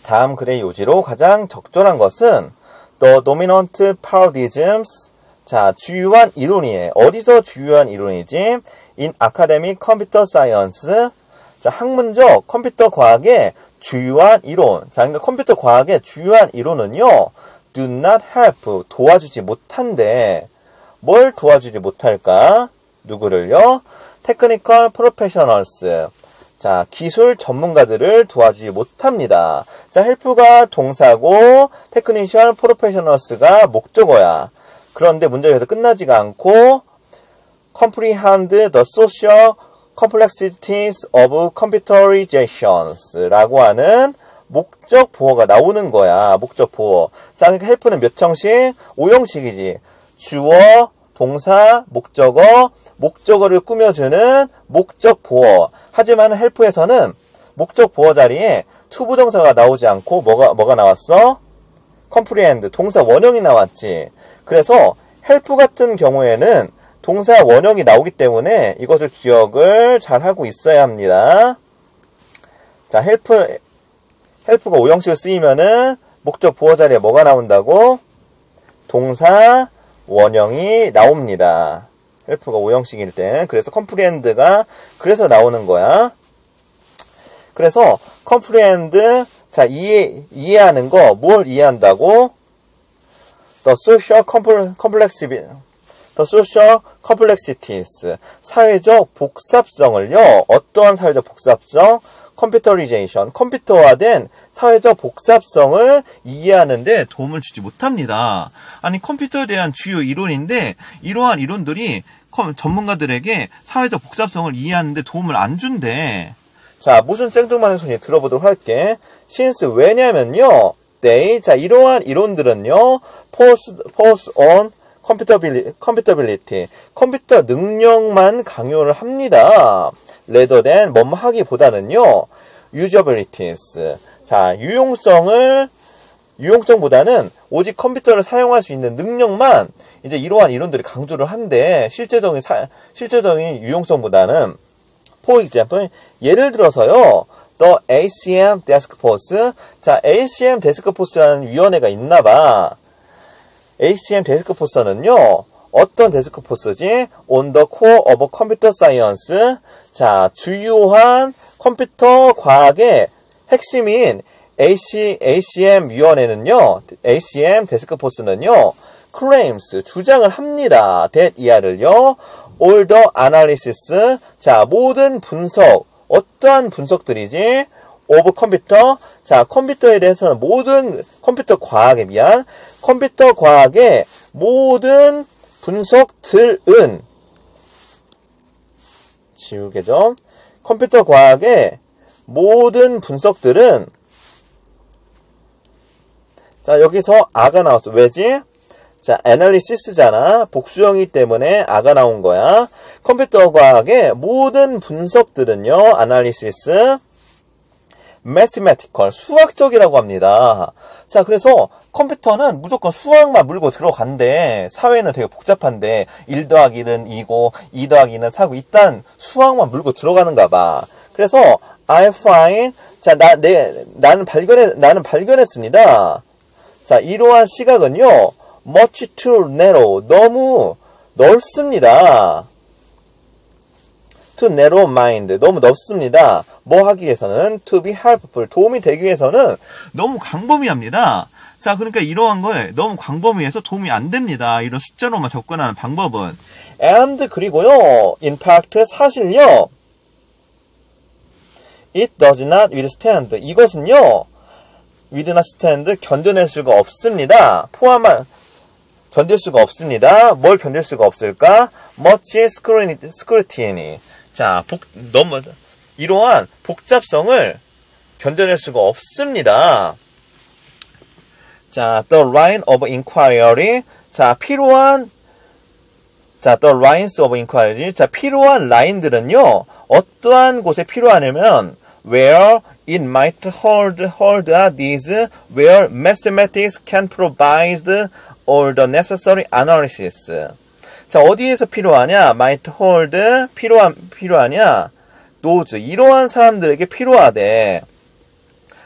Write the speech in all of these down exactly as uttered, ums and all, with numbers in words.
다음 글의 요지로 가장 적절한 것은 The dominant paradigms. 자, 주요한 이론이에요. 어디서 주요한 이론이지? In academic computer science. 자, 학문적 컴퓨터 과학의 주요한 이론. 자, 그러니까 컴퓨터 과학의 주요한 이론은요, do not help. 도와주지 못한대. 뭘 도와주지 못할까? 누구를요? technical professionals. 자, 기술 전문가들을 도와주지 못합니다. 자, help가 동사고, technician professionals가 목적어야. 그런데 문제가 여기서 끝나지가 않고, comprehend the social complexities of computerizations 라고 하는 목적 보어가 나오는 거야. 목적 보어. 자, 그러니까 help는 몇 형식? 오 형식이지. 주어, 동사, 목적어, 목적어를 꾸며주는 목적 보어. 하지만 help에서는 목적 보어 자리에 투부정사가 나오지 않고 뭐가 뭐가 나왔어? comprehend, 동사 원형이 나왔지. 그래서 help 같은 경우에는 동사 원형이 나오기 때문에 이것을 기억을 잘 하고 있어야 합니다. 자, help, help가 오 형식으로 쓰이면은 목적 보어 자리에 뭐가 나온다고? 동사 원형이 나옵니다. help가 오 형식일 때. 그래서 comprehend가 그래서 나오는 거야. 그래서 comprehend, 자, 이해, 이해하는 거, 뭘 이해한다고? The social complexity, the social complexities. 사회적 복잡성을요, 어떠한 사회적 복잡성? 컴퓨터리제이션, 컴퓨터화된 사회적 복잡성을 이해하는데 도움을 주지 못합니다. 아니, 컴퓨터에 대한 주요 이론인데 이러한 이론들이 전문가들에게 사회적 복잡성을 이해하는데 도움을 안 준대. 자, 무슨 생뚱맞은 소리 들어보도록 할게. since, 왜냐면요, they, 자, 이러한 이론들은요, force, force on computability, 컴퓨터 능력만 강요를 합니다. rather than, 뭐뭐 하기보다는요, usabilities. 자, 유용성을, 유용성보다는 오직 컴퓨터를 사용할 수 있는 능력만 이제 이러한 이론들이 강조를 한데, 실제적인, 사, 실제적인 유용성보다는, for example, 예를 들어서요, the 에이씨엠 Desk Force. 자, 에이씨엠 Desk Force라는 위원회가 있나봐. 에이씨엠 Desk Force는요, 어떤 데스크 포스지? On the core of computer science. 자, 주요한 컴퓨터 과학의 핵심인 에이씨, 에이씨엠 위원회는요, 에이씨엠 데스크 포스는요, claims, 주장을 합니다. that 이하를요, all the analysis, 자, 모든 분석, 어떠한 분석들이지? of 컴퓨터, 자, 컴퓨터에 대해서는 모든 컴퓨터 과학에 비한 컴퓨터 과학의 모든 분석들은, 지우개죠. 컴퓨터 과학의 모든 분석들은, 자, 여기서 아가 나왔어. 왜지? 자, analysis잖아. 복수형이기 때문에 아가 나온 거야. 컴퓨터 과학의 모든 분석들은요, analysis, mathematical, 수학적이라고 합니다. 자, 그래서 컴퓨터는 무조건 수학만 물고 들어간대. 사회는 되게 복잡한데 일 더하기 일은 이고 이 더하기 이는 사고, 일단 수학만 물고 들어가는가 봐. 그래서 I find, 자, 나, 내, 나는 발견해, 나는 발견했습니다. 자, 이러한 시각은요, much too narrow, 너무 넓습니다. to narrow mind, 너무 넓습니다. 뭐 하기 위해서는 to be helpful, 도움이 되기 위해서는 너무 광범위합니다. 자, 그러니까 이러한 거에 너무 광범위해서 도움이 안 됩니다. 이런 숫자로만 접근하는 방법은. and, 그리고요, in fact, 사실요, it does not withstand, 이것은요, will not stand, 견뎌낼 수가 없습니다. 포함한, 견딜 수가 없습니다. 뭘 견딜 수가 없을까? much scrutiny. 자, 복, 너무, 이러한 복잡성을 견뎌낼 수가 없습니다. 자, the line of inquiry. 자, 필요한, 자, the lines of inquiry. 자, 필요한 라인들은요, 어떠한 곳에 필요하냐면, where it might hold, hold these, where mathematics can provide all the necessary analysis. 자, 어디에서 필요하냐? might hold, 필요한, 필요하냐? those, 이러한 사람들에게 필요하대.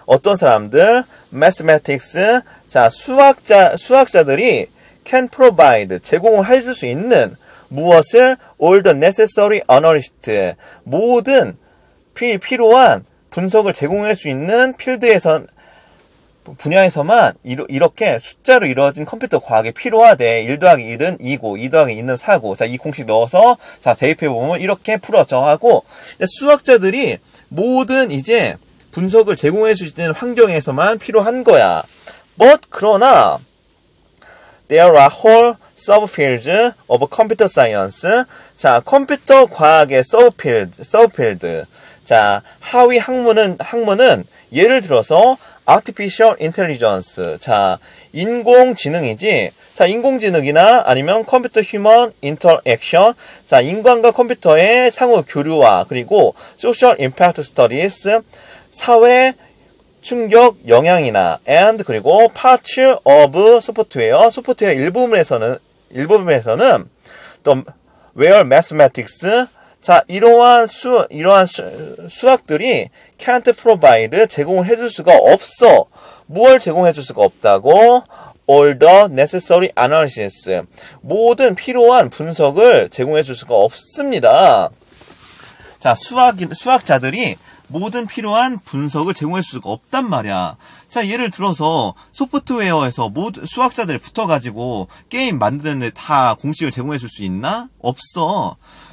어떤 사람들? mathematics. 자, 수학자, 수학자들이 can provide. 제공을 해줄 수 있는 무엇을? all the necessary analysis. 모든 피, 필요한 분석을 제공할 수 있는 필드에선 분야에서만 이러, 이렇게 숫자로 이루어진 컴퓨터 과학이 필요하대. 일 더하기 일은 이고 이 더하기 이는 사고. 자, 이 공식 넣어서 자, 대입해보면 이렇게 풀어져 하고, 수학자들이 모든 이제 분석을 제공해 줄 수 있는 환경에서만 필요한 거야. But 그러나 there are whole subfields of computer science. 자, 컴퓨터 과학의 subfield, subfield. 자, 하위 학문은 학문은 예를 들어서 artificial intelligence. 자, 인공지능이지. 자, 인공지능이나 아니면 컴퓨터 human interaction. 자, 인간과 컴퓨터의 상호 교류와 그리고 social impact studies. 사회 충격 영향이나 and 그리고 parts of software. 소프트웨어 일부분에서는 일부분에서는 또 where mathematics. 자, 이러한 수, 이러한 수, 수학들이 can't provide, 제공을 해줄 수가 없어. 무엇을 제공해줄 수가 없다고? all the necessary analysis. 모든 필요한 분석을 제공해줄 수가 없습니다. 자, 수학, 수학자들이 모든 필요한 분석을 제공할 수가 없단 말이야. 자, 예를 들어서 소프트웨어에서 모든 수학자들이 붙어가지고 게임 만드는데 다 공식을 제공해 줄 수 있나? 없어.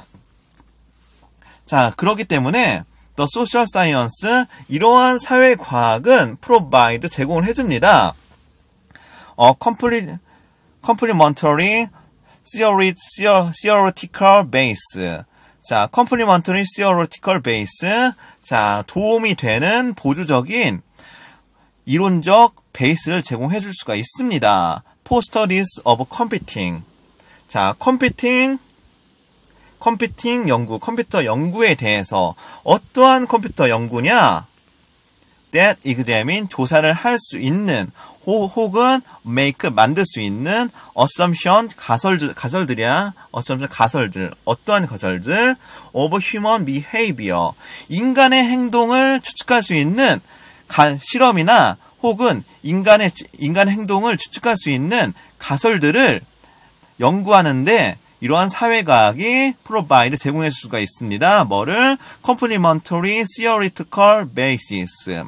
자, 그렇기 때문에 The Social Science, 이러한 사회과학은 provide, 제공을 해줍니다. 어, complete, complementary theoretical base. 자, complementary theoretical base. 자, 도움이 되는 보조적인 이론적 베이스를 제공해 줄 수가 있습니다. For studies of computing. 자, computing, 컴퓨팅 연구, 컴퓨터 연구에 대해서 어떠한 컴퓨터 연구냐? That examine, 조사를 할 수 있는, 호, 혹은 make, 만들 수 있는 assumption, 가설들, 가설들이야. assumption, 가설들. 어떠한 가설들? of human behavior. 인간의 행동을 추측할 수 있는 가, 실험이나 혹은 인간의, 인간 행동을 추측할 수 있는 가설들을 연구하는데 이러한 사회과학이 provide, 제공해 줄 수가 있습니다. 뭐를? complementary theoretical basis.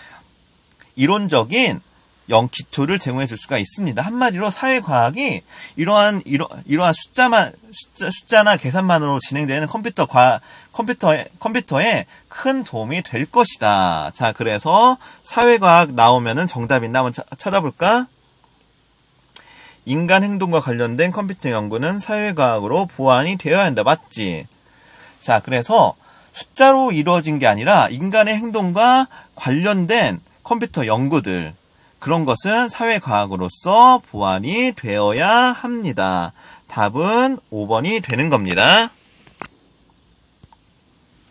이론적인 영 기초를 제공해 줄 수가 있습니다. 한마디로 사회과학이 이러한 이러, 이러한 숫자만 숫자, 숫자나 계산만으로 진행되는 컴퓨터 과 컴퓨터에 컴퓨터에 큰 도움이 될 것이다. 자, 그래서 사회과학 나오면은 정답 있나 한번 차, 찾아볼까? 인간 행동과 관련된 컴퓨터 연구는 사회과학으로 보완이 되어야 한다. 맞지? 자, 그래서 숫자로 이루어진 게 아니라 인간의 행동과 관련된 컴퓨터 연구들, 그런 것은 사회과학으로서 보완이 되어야 합니다. 답은 오 번이 되는 겁니다.